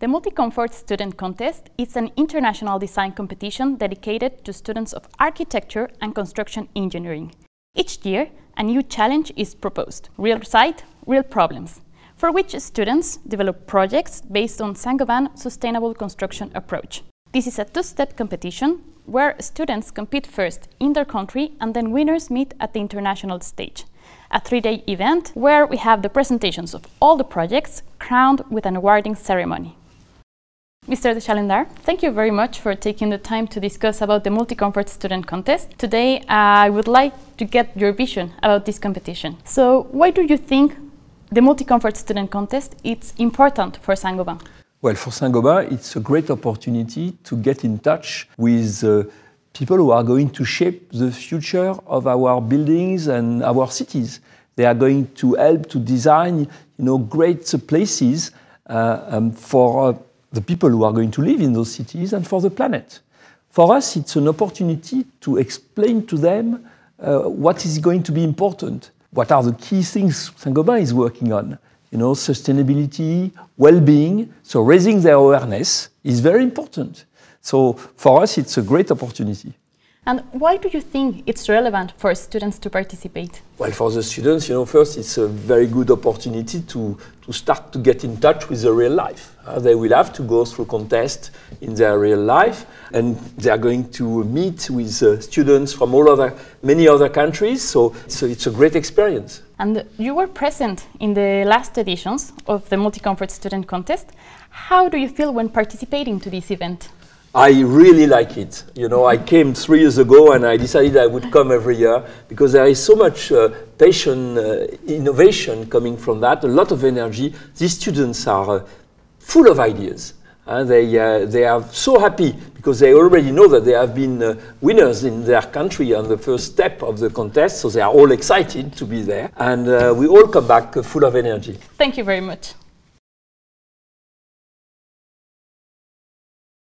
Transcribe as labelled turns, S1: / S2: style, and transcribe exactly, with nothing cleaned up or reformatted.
S1: The Multi-Comfort Student Contest is an international design competition dedicated to students of architecture and construction engineering. Each year, a new challenge is proposed: real site, real problems, for which students develop projects based on Saint-Gobain sustainable construction approach. This is a two-step competition where students compete first in their country and then winners meet at the international stage. A three-day event where we have the presentations of all the projects crowned with an awarding ceremony. Mister de Chalendar, thank you very much for taking the time to discuss about the Multi-Comfort Student Contest. Today I would like to get your vision about this competition. So why do you think the Multi-Comfort Student Contest is important for Saint-Gobain?
S2: Well, for Saint-Gobain, it's a great opportunity to get in touch with uh, people who are going to shape the future of our buildings and our cities. They are going to help to design, you know, great places uh, um, for uh, the people who are going to live in those cities and for the planet. For us, it's an opportunity to explain to them uh, what is going to be important. What are the key things Saint-Gobain is working on? You know, sustainability, well-being, so raising their awareness is very important. So for us, it's a great opportunity.
S1: And why do you think it's relevant for students to participate?
S2: Well, for the students, you know, first it's a very good opportunity to, to start to get in touch with the real life. Uh, they will have to go through contests in their real life, and they are going to meet with uh, students from all other, many other countries, so, so it's a great experience.
S1: And you were present in the last editions of the Multi-Comfort Student Contest. How do you feel when participating to this event?
S2: I really like it. You know, I came three years ago and I decided I would come every year because there is so much uh, passion, uh, innovation coming from that, a lot of energy. These students are uh, full of ideas. Uh, they, uh, they are so happy because they already know that they have been uh, winners in their country on the first step of the contest, so they are all excited to be there. And uh, we all come back uh, full of energy.
S1: Thank you very much.